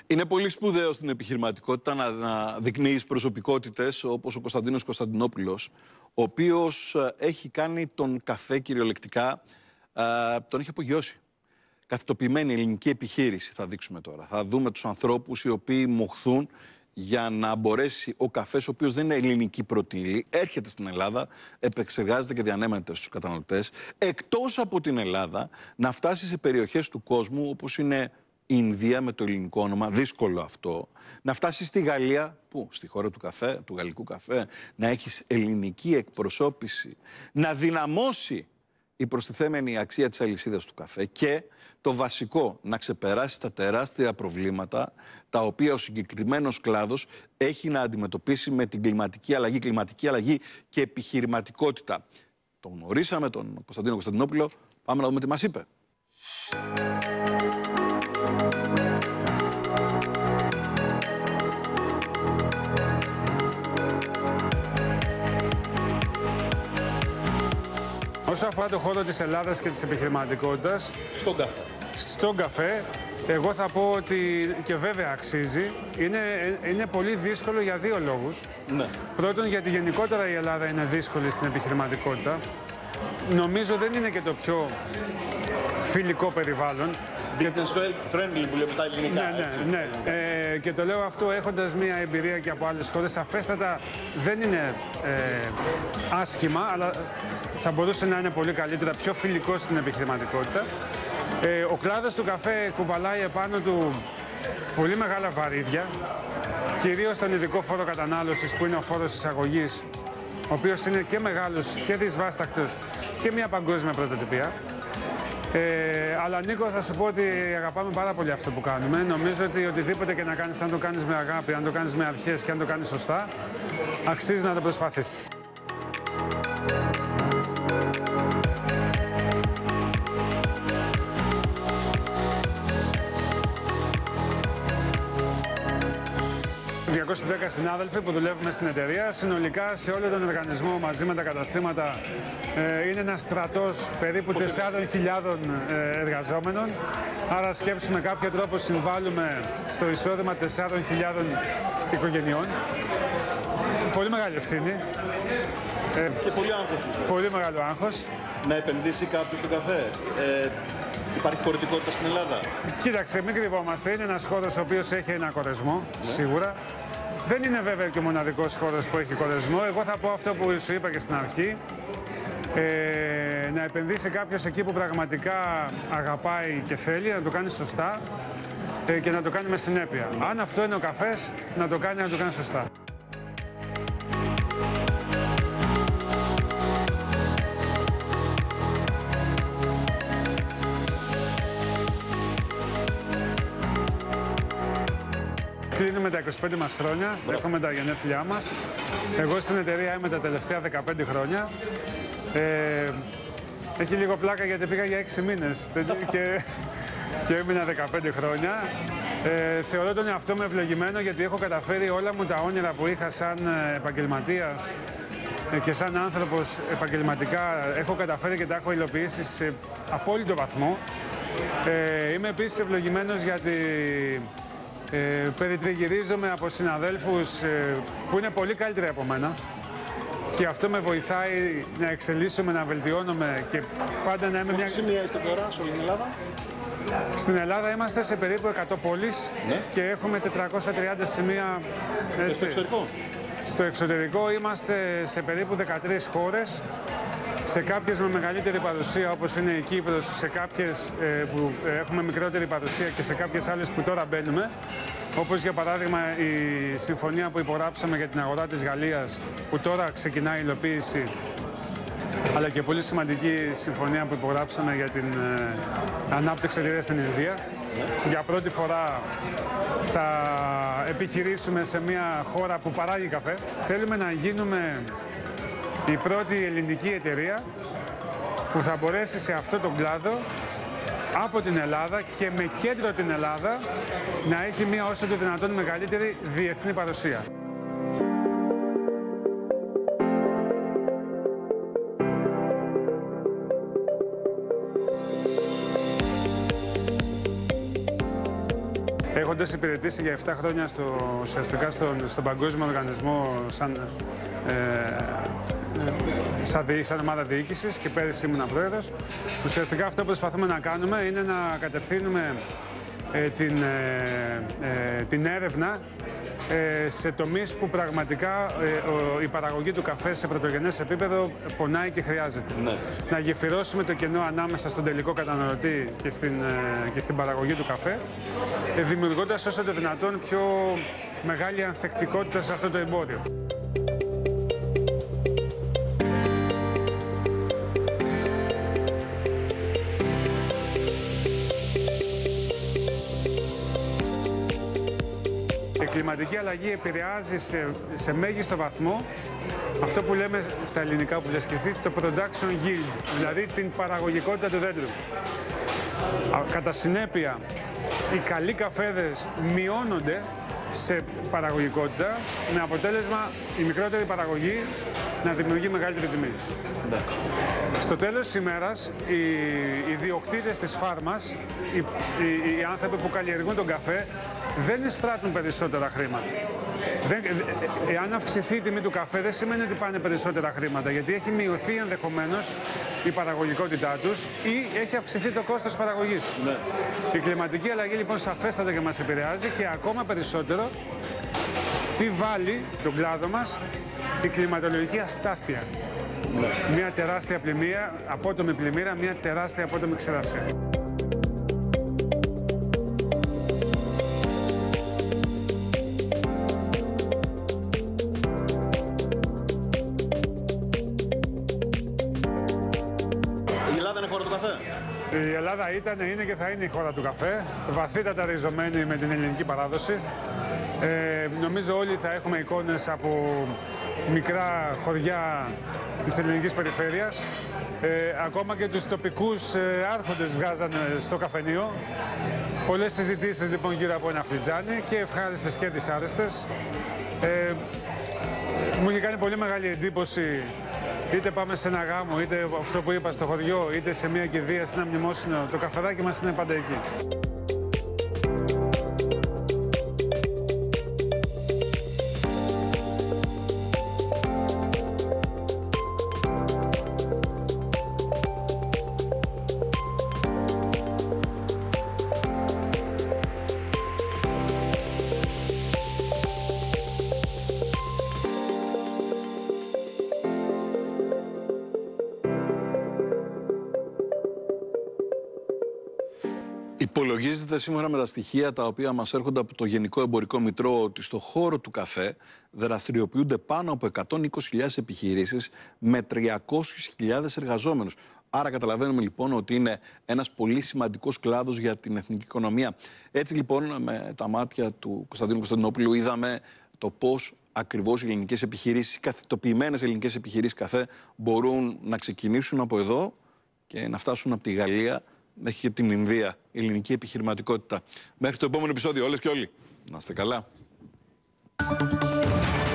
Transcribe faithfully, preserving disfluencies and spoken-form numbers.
Είναι πολύ σπουδαίο στην επιχειρηματικότητα να, να δεικνύεις προσωπικότητες όπως ο Κωνσταντίνος Κωνσταντινόπουλος, ο οποίος έχει κάνει τον καφέ κυριολεκτικά, α, τον έχει απογειώσει. Καθητοποιημένη ελληνική επιχείρηση θα δείξουμε τώρα. Θα δούμε τους ανθρώπους οι οποίοι μοχθούν για να μπορέσει ο καφές, ο οποίος δεν είναι ελληνική πρώτη ύλη, έρχεται στην Ελλάδα, επεξεργάζεται και διανέμεται στους καταναλωτές, εκτός από την Ελλάδα, να φτάσει σε περιοχές του κόσμου όπως είναι η Ινδία με το ελληνικό όνομα, δύσκολο αυτό, να φτάσει στη Γαλλία, που στη χώρα του καφέ, του γαλλικού καφέ, να έχεις ελληνική εκπροσώπηση, να δυναμώσει η προστιθέμενη αξία της αλυσίδας του καφέ και το βασικό, να ξεπεράσει τα τεράστια προβλήματα τα οποία ο συγκεκριμένος κλάδος έχει να αντιμετωπίσει με την κλιματική αλλαγή, κλιματική αλλαγή και επιχειρηματικότητα. Τον γνωρίσαμε τον Κωνσταντίνο Κωνσταντινόπουλο, πάμε να δούμε τι μας είπε. Όσο αφορά το χώρο της Ελλάδας και της επιχειρηματικότητας, Στον καφέ. στον καφέ, εγώ θα πω ότι και βέβαια αξίζει. Είναι, είναι πολύ δύσκολο για δύο λόγους. Ναι. Πρώτον, γιατί γενικότερα η Ελλάδα είναι δύσκολη στην επιχειρηματικότητα. Νομίζω δεν είναι και το πιο φιλικό περιβάλλον. Business friendly που λέμε στα ελληνικά. Ναι, έτσι. ναι, ναι. Ε, και το λέω αυτό έχοντας μία εμπειρία και από άλλες χώρες. Σαφέστατα δεν είναι ε, άσχημα, αλλά θα μπορούσε να είναι πολύ καλύτερα, πιο φιλικό στην επιχειρηματικότητα. Ε, ο κλάδος του καφέ κουβαλάει επάνω του πολύ μεγάλα βαρύδια, κυρίως τον ειδικό φόρο κατανάλωσης που είναι ο φόρος εισαγωγής, ο οποίος είναι και μεγάλος και δυσβάστακτος και μια παγκόσμια πρωτοτυπία. Ε, αλλά Νίκο, θα σου πω ότι αγαπάμε πάρα πολύ αυτό που κάνουμε. Νομίζω ότι οτιδήποτε και να κάνεις, αν το κάνεις με αγάπη, αν το κάνεις με αρχές και αν το κάνεις σωστά, αξίζει να το προσπαθήσεις. διακόσιοι δέκα συνάδελφοι που δουλεύουμε στην εταιρεία. Συνολικά σε όλο τον οργανισμό μαζί με τα καταστήματα ε, είναι ένας στρατός περίπου τεσσάρων χιλιάδων ε, εργαζόμενων. Άρα σκέψου με κάποιο τρόπο συμβάλλουμε στο εισόδημα τεσσάρων χιλιάδων οικογενειών. Πολύ μεγάλη ευθύνη. Ε, και πολύ άγχος. Πολύ μεγάλο άγχος. Να επενδύσει κάποιος στο καφέ. Ε, Υπάρχει χωρητικότητα στην Ελλάδα. Κοίταξε, μην κρυβόμαστε. Είναι ένας χώρος ο οποίος έχει ένα κορεσμό, ναι, σίγουρα. Δεν είναι βέβαια και ο μοναδικός χώρος που έχει κορεσμό. Εγώ θα πω αυτό που σου είπα και στην αρχή. Ε, να επενδύσει κάποιος εκεί που πραγματικά αγαπάει και θέλει, να το κάνει σωστά ε, και να το κάνει με συνέπεια. Αν αυτό είναι ο καφές, να το κάνει, να το κάνει σωστά. Κλείνουμε τα είκοσι πέντε μας χρόνια, έχουμε τα γενέθλιά μας. Εγώ στην εταιρεία είμαι τα τελευταία δεκαπέντε χρόνια. Ε, έχει λίγο πλάκα γιατί πήγα για έξι μήνες και, και έμεινα δεκαπέντε χρόνια. Ε, θεωρώ τον εαυτό μου ευλογημένο γιατί έχω καταφέρει όλα μου τα όνειρα που είχα σαν επαγγελματίας και σαν άνθρωπος επαγγελματικά, έχω καταφέρει και τα έχω υλοποιήσει σε απόλυτο βαθμό. Ε, είμαι επίσης ευλογημένος γιατί Ε, περιτριγυρίζομαι από συναδέλφους ε, που είναι πολύ καλύτεροι από μένα και αυτό με βοηθάει να εξελίσσομαι, να βελτιώνομαι και πάντα να είμαι μια... Πόσα σημεία είστε τώρα σε όλη την Ελλάδα? Στην Ελλάδα είμαστε σε περίπου εκατό πόλεις, ναι, και έχουμε τετρακόσια τριάντα σημεία. Έτσι. Στο εξωτερικό? Στο εξωτερικό είμαστε σε περίπου δεκατρείς χώρες. Σε κάποιες με μεγαλύτερη παρουσία όπως είναι η Κύπρος, σε κάποιες ε, που έχουμε μικρότερη παρουσία και σε κάποιες άλλες που τώρα μπαίνουμε. Όπως για παράδειγμα η συμφωνία που υπογράψαμε για την αγορά της Γαλλίας που τώρα ξεκινάει η υλοποίηση, αλλά και πολύ σημαντική συμφωνία που υπογράψαμε για την ε, ανάπτυξη εταιρείας στην Ινδία. Για πρώτη φορά θα επιχειρήσουμε σε μια χώρα που παράγει καφέ. Θέλουμε να γίνουμε η πρώτη ελληνική εταιρεία που θα μπορέσει σε αυτό τον κλάδο από την Ελλάδα και με κέντρο την Ελλάδα να έχει μία όσο το δυνατόν μεγαλύτερη διεθνή παρουσία. έχοντας υπηρετήσει για επτά χρόνια στο, ουσιαστικά στον, στον Παγκόσμιο Οργανισμό σαν, ε, ε, σαν, δι, σαν ομάδα διοίκησης και πέρυσι ήμουν πρόεδρος, ουσιαστικά αυτό που προσπαθούμε να κάνουμε είναι να κατευθύνουμε ε, την, ε, ε, την έρευνα ε, σε τομείς που πραγματικά ε, ο, η παραγωγή του καφέ σε πρωτογενές επίπεδο πονάει και χρειάζεται. Ναι. Να γεφυρώσουμε το κενό ανάμεσα στον τελικό καταναλωτή και στην, ε, και στην παραγωγή του καφέ, ε, δημιουργώντας όσο το δυνατόν πιο μεγάλη ανθεκτικότητα σε αυτό το εμπόριο. Η κλιματική αλλαγή επηρεάζει σε, σε μέγιστο βαθμό αυτό που λέμε στα ελληνικά που λες και εσύ, το production yield, δηλαδή την παραγωγικότητα του δέντρου. Κατά συνέπεια, οι καλοί καφέδες μειώνονται σε παραγωγικότητα, με αποτέλεσμα η μικρότερη παραγωγή να δημιουργεί μεγαλύτερη τιμή. Ναι. Στο τέλος της ημέρας, οι ιδιοκτήτες της φάρμας, οι, οι, οι άνθρωποι που καλλιεργούν τον καφέ, δεν εισπράττουν περισσότερα χρήματα. Δεν, εάν αυξηθεί η τιμή του καφέ, δεν σημαίνει ότι πάνε περισσότερα χρήματα, γιατί έχει μειωθεί ενδεχομένως η παραγωγικότητά τους ή έχει αυξηθεί το κόστος της παραγωγής τους. Ναι. Η κλιματική αλλαγή λοιπόν σαφέστατα και μας επηρεάζει και ακόμα περισσότερο τι βάλει τον κλάδο μας η κλιματολογική αστάθεια. Ναι. Μια τεράστια πλημμύρα, απότομη πλημμύρα, μια τεράστια απότομη ξηρασία. Η Ελλάδα ήταν, είναι και θα είναι η χώρα του καφέ, βαθύτατα ριζωμένη με την ελληνική παράδοση. Ε, νομίζω όλοι θα έχουμε εικόνες από μικρά χωριά της ελληνικής περιφέρειας. Ε, ακόμα και τους τοπικούς ε, άρχοντες βγάζανε στο καφενείο. Πολλές συζητήσεις λοιπόν γύρω από ένα φλιτζάνι και ευχάριστες και δυσάρεστες. Ε, μου είχε κάνει πολύ μεγάλη εντύπωση, είτε πάμε σε ένα γάμο, είτε αυτό που είπα στο χωριό, είτε σε μια κηδεία, σε ένα μνημόσυνο, το καφεδάκι μας είναι πάντα εκεί. Υπολογίζεται σήμερα με τα στοιχεία τα οποία μας έρχονται από το Γενικό Εμπορικό Μητρό ότι στο χώρο του καφέ δραστηριοποιούνται πάνω από εκατόν είκοσι χιλιάδες επιχειρήσεις με τριακόσιες χιλιάδες εργαζόμενους. Άρα καταλαβαίνουμε λοιπόν ότι είναι ένας πολύ σημαντικός κλάδος για την εθνική οικονομία. Έτσι λοιπόν με τα μάτια του Κωνσταντίνου Κωνσταντινόπουλου είδαμε το πώς ακριβώς οι ελληνικές επιχειρήσεις, οι καθητοποιημένες ελληνικές επιχειρήσεις καφέ μπορούν να ξεκινήσουν από εδώ και να φτάσουν από τη Γαλλία μέχρι και την Ινδία, η ελληνική επιχειρηματικότητα. Μέχρι το επόμενο επεισόδιο, όλες και όλοι, να είστε καλά.